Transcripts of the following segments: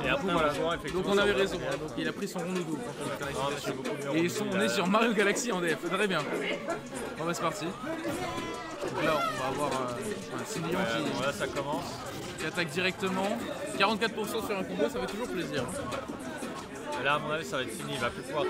Et après, voilà. effectivement, Donc on avait raison, hein. Donc il a pris son rondoudou. Et on est sur Mario Galaxy en DF, très bien. Bon bah c'est parti. Donc là on va avoir un Similion là ça commence. qui attaque directement. 44% sur un combo, ça fait toujours plaisir. Et là à mon avis ça va être fini, il va plus pouvoir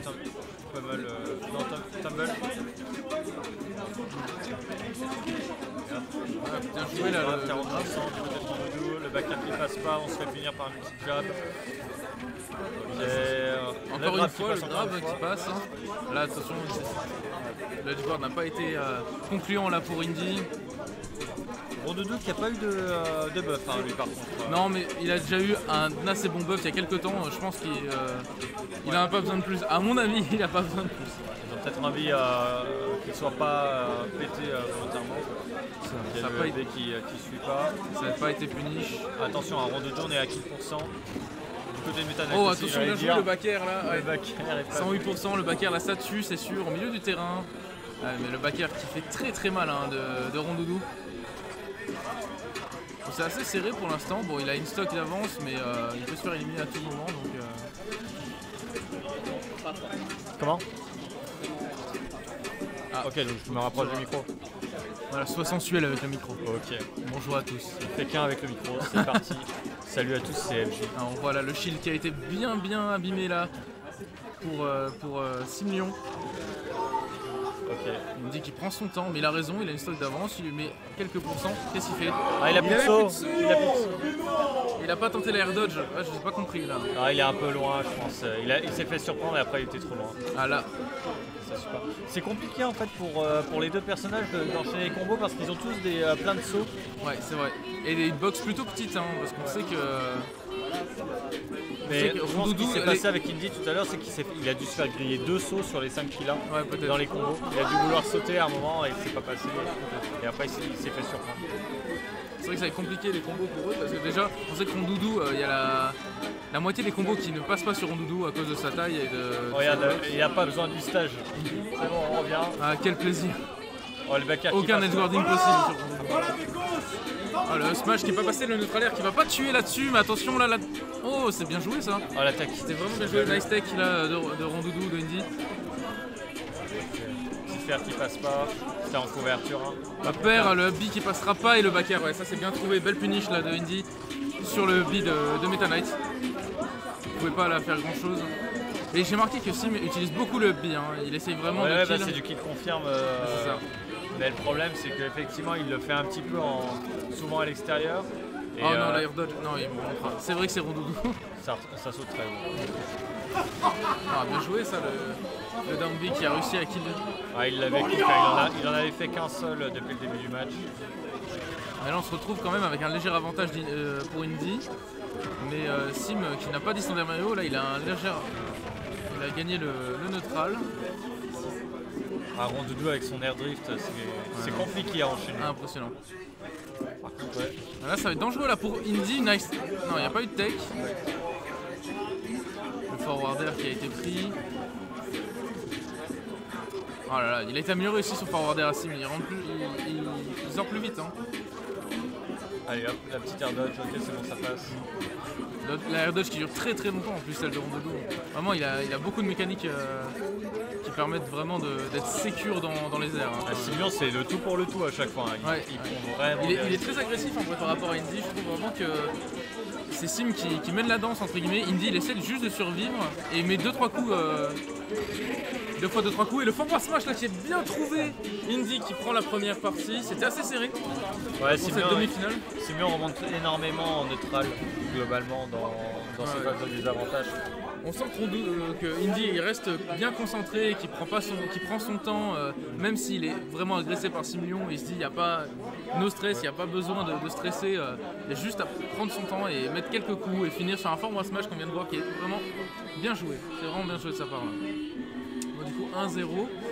tumble. Bien joué là. 40%, le back qui passe pas, on se fait punir par un multi-jab. Encore une fois, le grab qui passe. Hein. Là, attention, le edgeboard n'a pas été concluant là pour Indy. Rondoudou qui n'a pas eu de buff, hein, lui par contre. Non, mais il a déjà eu un assez bon buff il y a quelques temps. Je pense qu'il n'a pas besoin de plus. À mon avis, il n'a pas besoin de plus. Ils ont peut-être envie qu'il ne soit pas pété volontairement. Ça n'a pas été qui suit pas. Ça n'a pas été punish. Attention, un Rondoudou, on est à kill %. Côté Meta Knight oh, aussi, attention, bien joué le back air là. Ouais. Le back air est 108%, le back air là, ça tue, c'est sûr, au milieu du terrain. Ouais, mais le back air qui fait très mal hein, de Rondoudou. C'est assez serré pour l'instant. Bon, il a une stock d'avance, mais il peut se faire éliminer à tout moment. Donc, Comment Ok, donc je me rapproche du micro. Voilà, sois sensuel avec le micro. Ok. Bonjour à tous. Pékin avec le micro, c'est parti. Salut à tous, c'est FG. Alors, voilà le shield qui a été bien abîmé là pour Similion. Ok. Il me dit qu'il prend son temps, mais il a raison, il a une stock d'avance, il lui met quelques pourcents. Qu'est-ce qu'il fait? Ah, il a plus de saut. Il a pas tenté l'air dodge, ah, je n'ai pas compris là. Ah, il est un peu loin, je pense. Il s'est fait surprendre et après il était trop loin. Ah là. C'est compliqué en fait pour les deux personnages d'enchaîner les combos parce qu'ils ont tous plein de sauts. Ouais, c'est vrai. Et des hitbox plutôt petites, hein, parce qu'on sait que. Mais je pense ce qui s'est passé avec Indy tout à l'heure, c'est qu'il a dû se faire griller 2 sauts sur les 5 qu'il a dans les combos. Il a dû vouloir sauter à un moment et il s'est pas passé. Et après il s'est fait surprendre. C'est vrai que ça va être compliqué les combos pour eux parce que déjà on sait que Rondoudou, il y a la moitié des combos qui ne passent pas sur Rondoudou à cause de sa taille et de. Regarde, il n'a pas besoin du stage. C'est bon, on revient. Ah, quel plaisir. Oh, le back air aucun edgeboarding possible sur Rondoudou. Oh, le smash qui n'est pas passé, le neutral air qui va pas tuer là-dessus, mais attention là. Oh, c'est bien joué ça. Oh, l'attaque. C'était vraiment bien joué, nice tech là, de Rondoudou, de Indy. Qui passe pas, c'était en couverture. Hein. Ma paire, le B qui passera pas et le back air, ouais, ça c'est bien trouvé, belle punish là de Indy sur le B de Meta Knight. Vous pouvez pas là faire grand chose. Et j'ai marqué que Sim utilise beaucoup le B, hein. Il essaye vraiment de kill. C'est du kill confirme. C'est ça. Mais le problème c'est qu'effectivement il le fait un petit peu souvent à l'extérieur. Oh non, l'air dodge, non, il montre. C'est vrai que c'est Rondoudou. Ça saute très haut. Ah, bien joué ça, le down B qui a réussi à kill. Ah, il l'avait kill, il en avait fait qu'un seul depuis le début du match. Mais là on se retrouve quand même avec un léger avantage pour Indy. Mais Sim qui n'a pas dit son Mario, là il a un léger. Il a gagné le neutral. Un Rondoudou avec son air drift, c'est compliqué à enchaîner. Impressionnant. Là ça va être dangereux là pour Indy. Nice. Non, il n'y a pas eu de tech. Le forwarder qui a été pris. Oh là là, il a été amélioré aussi sur forwarder à Sim, il sort plus vite. Hein. Allez hop, la petite air dodge, ok c'est bon ça passe. La air dodge qui dure très longtemps en plus, celle de Rondoudou. Vraiment il a beaucoup de mécaniques qui permettent vraiment d'être sécure dans les airs. Hein. Similion c'est le tout pour le tout à chaque fois. Hein. Il est très agressif en fait, par rapport à Indy, je trouve vraiment que c'est Sim qui mène la danse entre guillemets. Indy il essaie juste de survivre et il met 2-3 coups. 2 fois 2-3 coups et le forward smash là qui est bien trouvé. Indy qui prend la première partie, c'était assez serré pour cette demi-finale. Similion remonte énormément en neutral globalement dans ses phases de désavantage. On sent que Indy il reste bien concentré, qu'il prend son temps, même s'il est vraiment agressé par Similion, il se dit il n'y a pas no stress, il n'y a pas besoin de stresser, il y a juste à prendre son temps et mettre quelques coups et finir sur un forward smash qu'on vient de voir qui est vraiment bien joué. C'est vraiment bien joué de sa part là. Bon, du coup 1-0.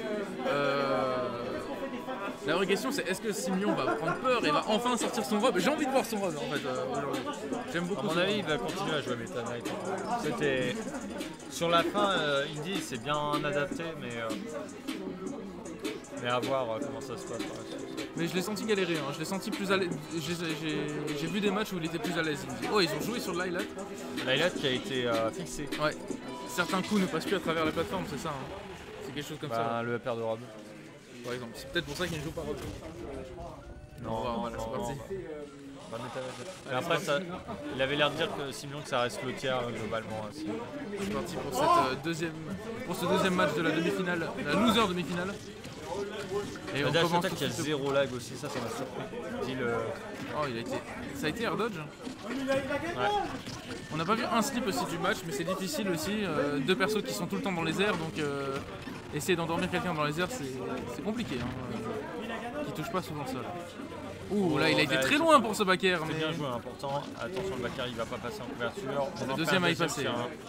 La vraie question c'est est-ce que Similion va prendre peur et va enfin sortir son robe? J'ai envie de voir son robe en fait aujourd'hui. J'aime beaucoup. À mon avis il va continuer à jouer Meta Knight. C'était sur la fin Indy s'est bien adapté mais à voir comment ça se passe par la suite. Mais je l'ai senti galérer, hein. Je l'ai senti plus à l'aise. J'ai vu des matchs où il était plus à l'aise. Oh, ils ont joué sur le highlight. L'highlight qui a été fixé. Ouais. Certains coups ne passent plus à travers la plateforme, c'est ça. Hein. C'est quelque chose comme ça. Le upper de Rob. Par exemple. C'est peut-être pour ça qu'il ne joue pas Rob. Non, c'est parti. Mais après, il avait l'air de dire que Simon que ça reste le tiers globalement. C'est parti pour ce deuxième match de la demi-finale, la loser demi-finale. Et on commence qu'il y a 0 lag aussi, ça m'a surpris. Oh, ça a été air dodge. Ouais. On n'a pas vu un slip aussi du match, mais c'est difficile aussi. Deux persos qui sont tout le temps dans les airs, donc essayer d'endormir quelqu'un dans les airs, c'est compliqué. Hein. Qui touche pas souvent ça. Ouh, là il a été très loin pour ce back air. C'est bien joué, important. Attention, le back air il va pas passer en couverture. C'est le deuxième à y passer.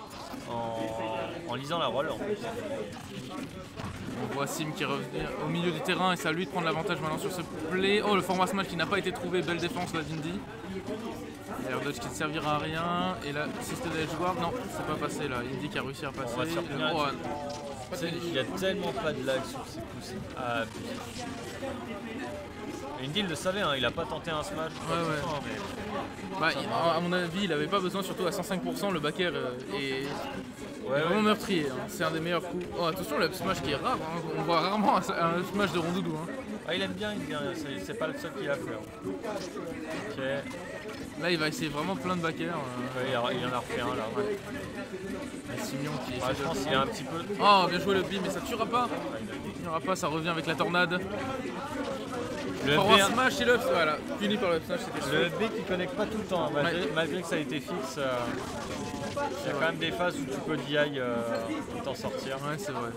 En lisant la roll en plus. On voit Sim qui revient au milieu du terrain et c'est à lui de prendre l'avantage maintenant sur ce play. Oh, le format smash qui n'a pas été trouvé, belle défense là d'Indy. Air dodge qui ne servira à rien. Et là, système de edge guard, non, c'est pas passé là. Indy qui a réussi à passer. Il y a tellement pas de lag sur ces coups. Indy il le savait, hein, il a pas tenté un smash. À mon avis, il avait pas besoin, surtout à 105%. Le back air est vraiment meurtrier. Hein. C'est un des meilleurs coups. Oh, attention, le up smash qui est rare. Hein. On voit rarement un smash de Rondoudou. Hein. Ah, il aime bien, c'est pas le seul qui l'a fait. Hein. Okay. Là, il va essayer vraiment plein de back air. Il y en a refait un là. Ouais. Simon qui je pense qu'il est un petit peu. Oh, bien joué le B, mais ça tuera pas. Ça tuera pas, ça revient avec la tornade. Le forward smash et le up, voilà, puni par le up smash, c'était sûr. Le B qui connecte pas tout le temps, malgré que ça a été fixe. Il y a quand même des phases où tu peux DI t'en sortir. Ouais, c'est vrai.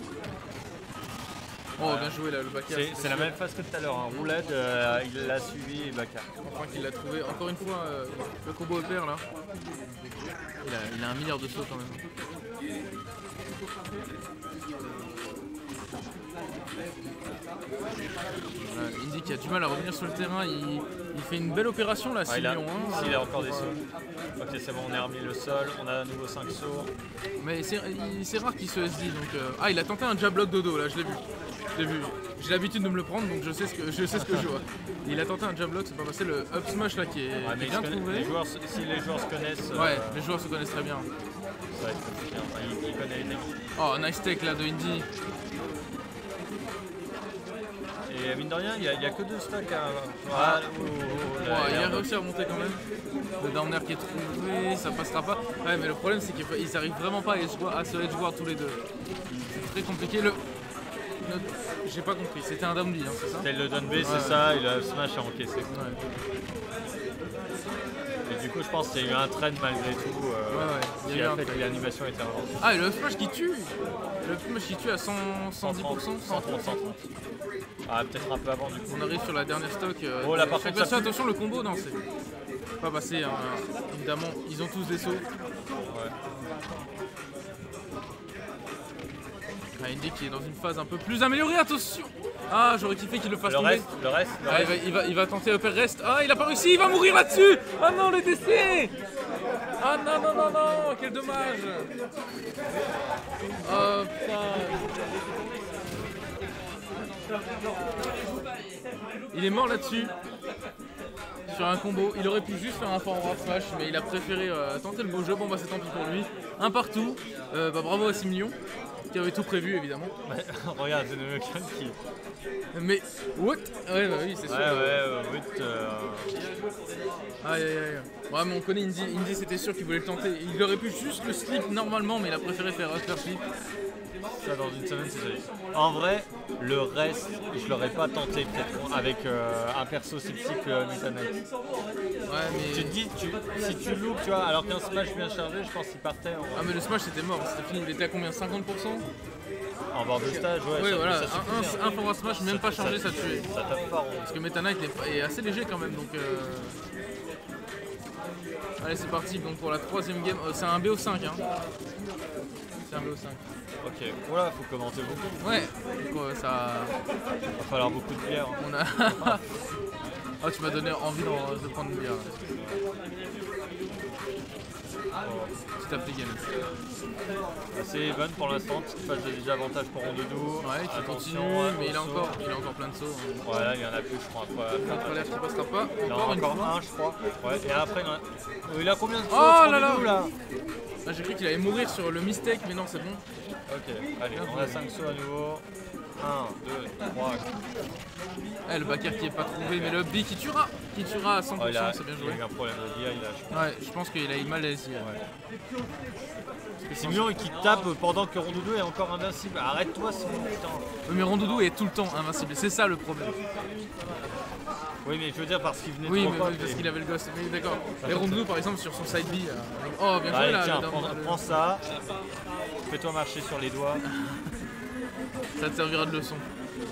Oh, bien joué là, le back air. C'est la même phase que tout à l'heure, hein. Roulade, il l'a suivi et back air. Enfin qu'il l'a trouvé. Encore une fois, le combo upper là. Il a 1 milliard de sauts quand même. Voilà, Indy qui a du mal à revenir sur le terrain, il fait une belle opération là, Simon. Il a encore des sauts. Ok, c'est bon, on a remis le sol, on a à nouveau 5 sauts. Mais c'est rare qu'il se SD donc. Il a tenté un jab block dodo là, je l'ai vu. J'ai l'habitude de me le prendre donc je sais ce que je vois. Il a tenté un jab block, c'est pas passé. Le up smash là qui est bien trouvé. Si les joueurs se connaissent. Ouais, les joueurs se connaissent très bien. Ça va être compliqué, il connaît les techniques. Oh, nice take là de Indy. Et mine de rien, il n'y a que 2 stocks à. Il a réussi à remonter quand même. Le down air qui est trouvé, ça passera pas. Ouais, mais le problème c'est qu'ils n'arrivent vraiment pas à se edge guard tous les deux. C'est très compliqué. J'ai pas compris, c'était un down B, hein, c'est ça? C'était le down B, c'est ça, et le smash a encaissé. Et du coup, je pense qu'il y a eu un trend malgré tout qui a fait que l'animation était avancée. Ah, et le smash qui tue! Le smash qui tue à 110%? 130. Ah, peut-être un peu avant du coup. On arrive sur la dernière stock. Oh là, par contre, attention, le combo, non, c'est pas passé. Hein. Évidemment, ils ont tous des sauts. Ouais. Indy qui est dans une phase un peu plus améliorée, attention! Ah, j'aurais kiffé qu'il le fasse tomber. Le reste. Il va tenter upper rest. Ah, il a pas réussi, il va mourir là-dessus! Ah non, le décès! Ah non, quel dommage! Oh putain! Il est mort là-dessus. Sur un combo, il aurait pu juste faire un forward smash, mais il a préféré tenter le beau jeu. Bon bah c'est tant pis pour lui. Un partout. Bravo à 6 millions. Qui avait tout prévu évidemment. Ouais, regarde, c'est le qui. Mais what? Ouais bah oui c'est sûr. Aïe. Ouais mais on connaît Indy. Indy c'était sûr qu'il voulait le tenter. Il aurait pu juste le slip normalement mais il a préféré faire upper slip. Ça dans une semaine c'est joli. En vrai, le reste, je l'aurais pas tenté peut-être avec un perso si petit que Mitanet. Ouais mais. Tu te dis, si tu loupes, tu vois, alors qu'un smash bien chargé, je pense qu'il partait. Ah mais le smash c'était mort, c'était fini, il était à combien? 50%? En bord de stage, ouais. Voilà, un forward smash même pas chargé, ça tuait. Ça tape pas. Parce que Meta Knight est assez léger quand même donc. Allez c'est parti donc pour la 3ème game, c'est un BO5 hein. C'est un BO5. Ok, voilà, faut commenter beaucoup. Ouais, donc, ça. Va falloir beaucoup de bière. On a. Oh tu m'as donné envie de prendre une bière. Petit affligé. C'est even pour l'instant, petite phase de désavantage pour Rondoudou. Ouais, qui continue, mais il a encore plein de sauts. Ouais, là il y en a plus, je crois. L'autre l'air qui passera pas. Il en a encore un, je crois. Ouais, et après, il a combien de sauts Rondoudou là ah, j'ai cru qu'il allait mourir sur le mistake, mais non, c'est bon. Ok, allez, on a 5 sauts à nouveau. 1, 2, 3. Le backer qui est pas trouvé, mais le B qui tuera à 100%, c'est bien joué. Il a eu un problème de DI là. Ouais, je pense qu'il a eu mal à l'SI. C'est mieux qui tape pendant que Rondoudou est encore invincible. Arrête-toi, Simon, putain. Oui, mais Rondoudou est tout le temps invincible, c'est ça le problème. Oui, mais je veux dire parce qu'il venait de trop parce qu'il avait le ghost. Mais d'accord. Et Rondoudou, par exemple, sur son side B. Oh, bien joué là. Tiens, prends ça. Fais-toi marcher sur les doigts. Ça te servira de leçon.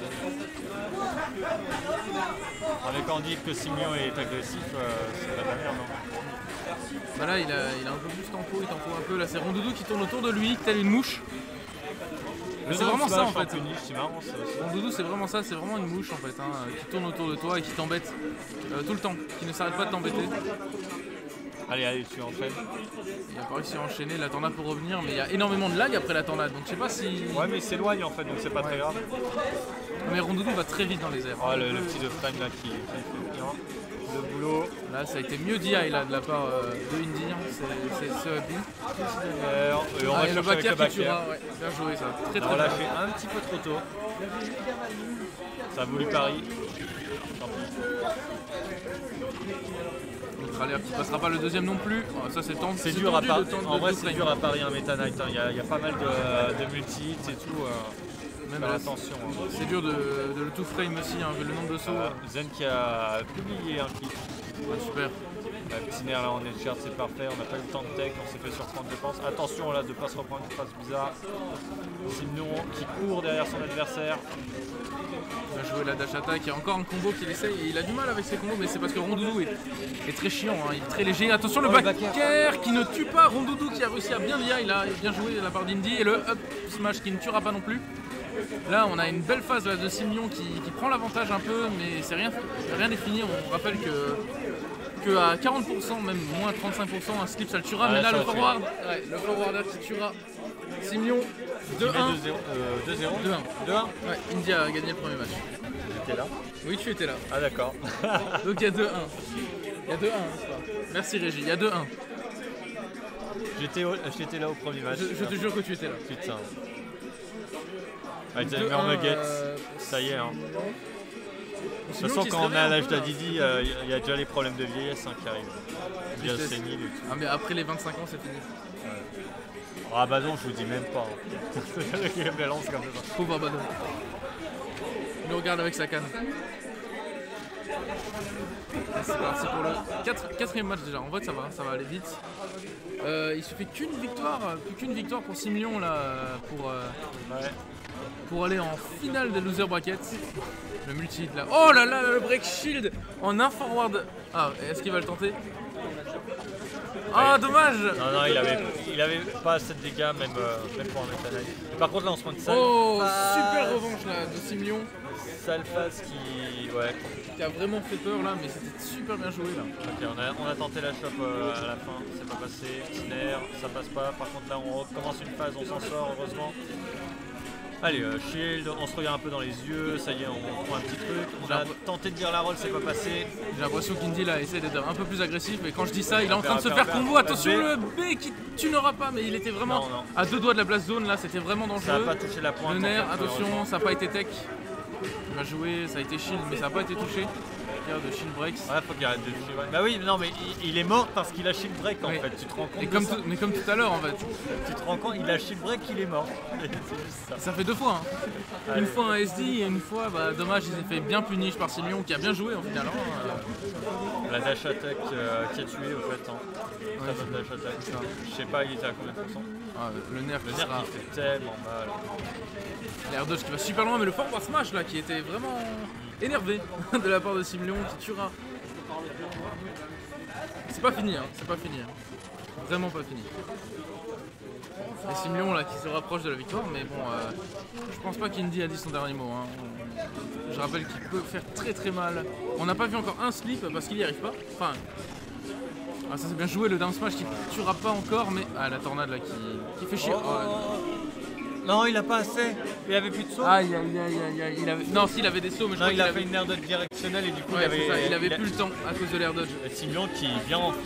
Mais quand on dit que Simon est agressif, c'est pas de la merde, non? Bah là, il a un peu plus tempo, il tempo un peu. Là, c'est Rondoudou qui tourne autour de lui, tel une mouche. C'est vraiment ça en fait. C'est marrant ça aussi. Rondoudou, c'est vraiment ça, c'est vraiment une mouche en fait, qui tourne autour de toi et qui t'embête tout le temps, qui ne s'arrête pas de t'embêter. Allez, tu enchaînes. Il a pas réussi à enchaîner, la tornade pour revenir, mais il y a énormément de lag après la tornade, donc je sais pas si... Ouais, mais il s'éloigne en fait, donc c'est pas très grave. Mais Rondoudou va très vite dans les airs. Oh, le petit de frame là qui fait bien. Le boulot. Là, ça a été mieux DI là, de la part de Indy, c'est ce B. Et on va le backer qui tuera, ouais. Bien joué ça. Très on l'a fait un petit peu trop tôt. Ça a voulu Paris. L'autre alerte qui passera pas le deuxième non plus. Oh, ça c'est tendu. C'est dur à Paris. En vrai, c'est dur à Paris un Meta Knight. Il y a pas mal de multi-hits et tout. Même attention. C'est dur de le tout frame aussi, vu le nombre de sauts. Zen qui a publié un clip. Ouais, super. Petit nerf là en headshot, c'est parfait. On n'a pas eu le temps de tech, on s'est fait surprendre je pense. Attention là de ne pas se reprendre une phrase bizarre. Simon qui court derrière son adversaire. Il va jouer la dash attack. Il y a encore un combo qu'il essaye et il a du mal avec ses combos, mais c'est parce que Rondoudou est très chiant, il est très léger. Attention le backer qui ne tue pas. Rondoudou qui a réussi à bien lire, il a bien joué de la part d'Indy et le up smash qui ne tuera pas non plus. Là on a une belle phase là, de Simon qui prend l'avantage un peu, mais c'est rien n'est fini. On rappelle que à 40%, même moins 35%, un slip ça le tuera, mais là le forwarder qui tuera Simon 2-1. 2-0. 2-1. Ouais, Indy a gagné le premier match. J'étais là? Oui, tu étais là. Ah d'accord. Donc il y a 2-1. Il y a 2-1, n'est-ce pas? Merci Régie, il y a 2-1. J'étais là au premier match. Je te jure que tu étais là. Putain. Avec des nuggets, ça y est. Hein. De toute façon, quand on est à l'âge d'Adidi, il y a déjà les problèmes de vieillesse qui arrivent. Bien sénile et tout. Ah, mais après les 25 ans, c'est fini. Ouais. Ah bah non, je vous dis même pas. Il balance comme ça. Pauvre Abadon. Il nous regarde avec sa canne. C'est parti pour le quatrième match déjà. En vrai, ça va aller vite. Il suffit plus qu'une victoire pour Simon là, pour aller en finale des loser brackets. Le multi là. Oh là là, le break shield en un forward. Ah, est-ce qu'il va le tenter? Ah, dommage. Non, il avait pas assez de dégâts, même pour un Meta Knight. Par contre, là, on se prend une sale. Oh, super revanche là de Simon. Sale phase qui a vraiment fait peur là, mais c'était super bien joué là. Ok, on a tenté la shop à la fin, c'est pas passé. Snare, ça passe pas. Par contre, là, on recommence une phase, on s'en sort, heureusement. Allez, shield, on se regarde un peu dans les yeux, ça y est, on prend un petit truc. On a tenté de dire la roll, c'est pas passé. J'ai l'impression qu'Indy là essaie d'être un peu plus agressif, mais quand je dis ça, il est en train de se faire combo. Attention, le B qui tunera pas, mais il était vraiment à 2 doigts de la blast zone là, c'était vraiment dangereux. Ça n'a pas touché la pointe. Le nerf, attention, ça n'a pas été tech. Il va jouer, ça a été shield, mais ça n'a pas été touché. De shield breaks. Ouais, faut qu'il arrête de toucher. Bah oui, non, mais il est mort parce qu'il a shield break en fait. Tu te rends compte? Mais comme tout à l'heure en fait. Tu te rends compte, il a shield break, il est mort. C'est juste ça. Ça fait 2 fois. Hein. Une fois un SD et une fois, dommage, il s'est fait bien punish par Simon qui a bien joué en final. La dash attack qui a tué au fait. Très bonne dash attack. Je sais pas, il était à combien de pourcents? Le nerf qui fait tellement mal. L'air dodge qui va super loin, mais le forward smash là qui était vraiment énervé de la part de Simon qui tuera. C'est pas fini, c'est pas fini. Vraiment pas fini. Et Simon là qui se rapproche de la victoire, mais bon, je pense pas qu'Indy a dit son dernier mot. Je rappelle qu'il peut faire très très mal. On n'a pas vu encore un slip parce qu'il y arrive pas. Enfin, Ah, ça c'est bien joué le down smash qui tuera pas encore, mais. Ah, la tornade là qui fait chier. Non, il a pas assez. Il avait plus de saut. Aïe aïe aïe aïe aïe. Non, s'il avait des sauts, mais je Non, crois il qu'il a avait. fait une air de directionnelle et du coup Ouais, c'est ça, il avait plus le temps à cause de l'air dodge. Simian qui vient en